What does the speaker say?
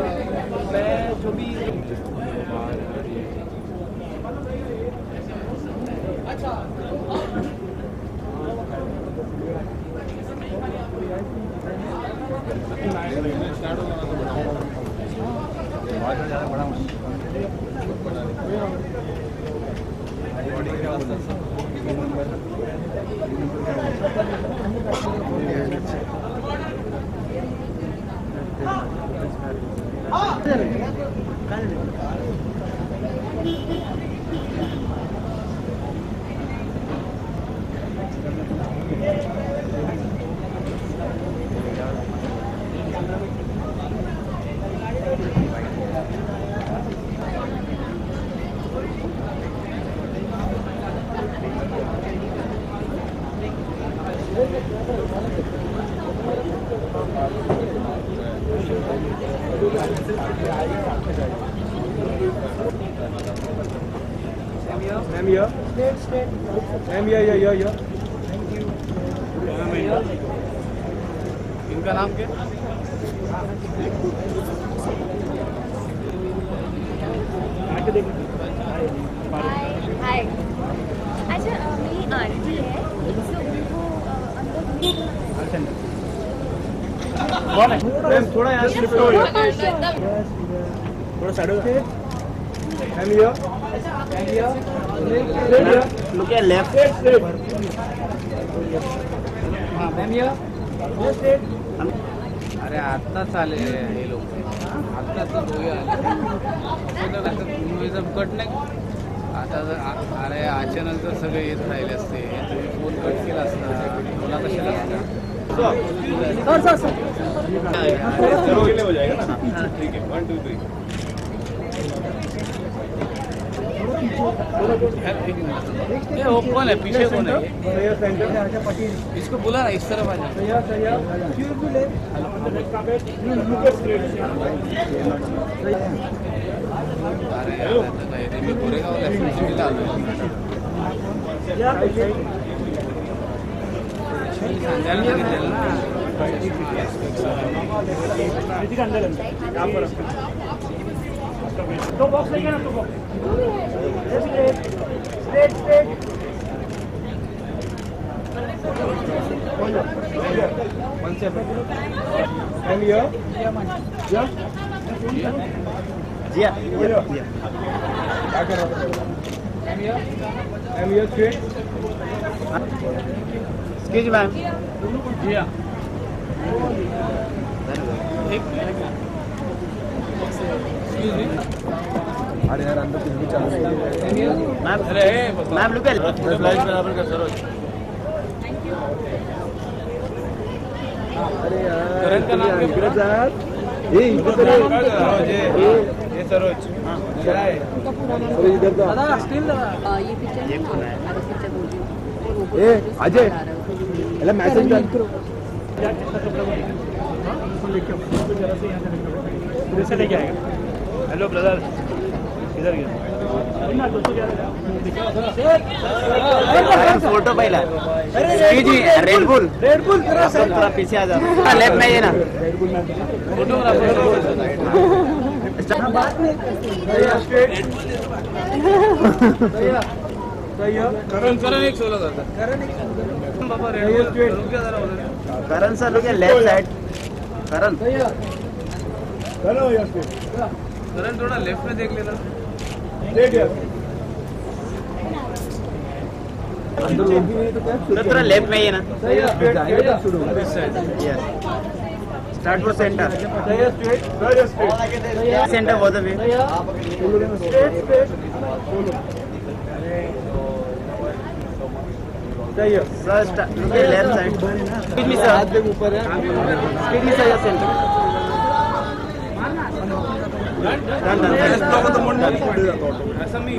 मैं जो भी अच्छा ज़्यादा बड़ा Ma'am here. Ma'am here. Thank you. इनका नाम क्या? हाय अच्छा मेरी आंटी है तो उनको अंदर थोड़ा यहाँ शिफ्ट हो जाओ थोड़ा साइड हो जाओ ma'am here look at left हाँ मैम here अरे आत्ताच आले हे लोक आत्ताच दोघे आले जर कट नाही आता जर अरे अचानक जर सगळे येत राहिले असते तुम्ही फोन कट केला असता बोला कशाला हो जाएगा ना ठीक है 1 2 3 ये ओपन है पीछे कौन है इसको बुला इस तरफ आ जाओ अरे मी कोरेगाव तो बॉक्स लेके ना तो बॉक्स स्ट्रेट वन से एंड हियर या जिया क्या कर रहा है and here straight excuse ma'am Jiya अरे यार अंदर कुछ भी चालू ma'am ma'am look at light बराबर कर सरोज अरे यार करण का नाम क्या है ये इधर ये सरोज हां क्या है अरे इधर का दादा स्टिल ये पिक्चर ये कौन है पिक्चर बोल रही हूं ए अजय अरे मैसेज कर जरा से यहां से लेके आएगा हेलो ब्रदर इधर गया फोटो पहला जी रेड बुल थोड़ा पीछे आ जाओ लेफ्ट में ये ना फोटोग्राफर करण एक सोलो करता करण सर लोग लेफ्ट साइड करण करण थोड़ा लेफ्ट में देख लेना थोड़ा लेफ्ट में ही ना स्टार्ट फॉर सेंटर सेंटर बहुत अभी सर लेफ्ट साइड हाथ पे ऊपर है सेंटर ऐसा नहीं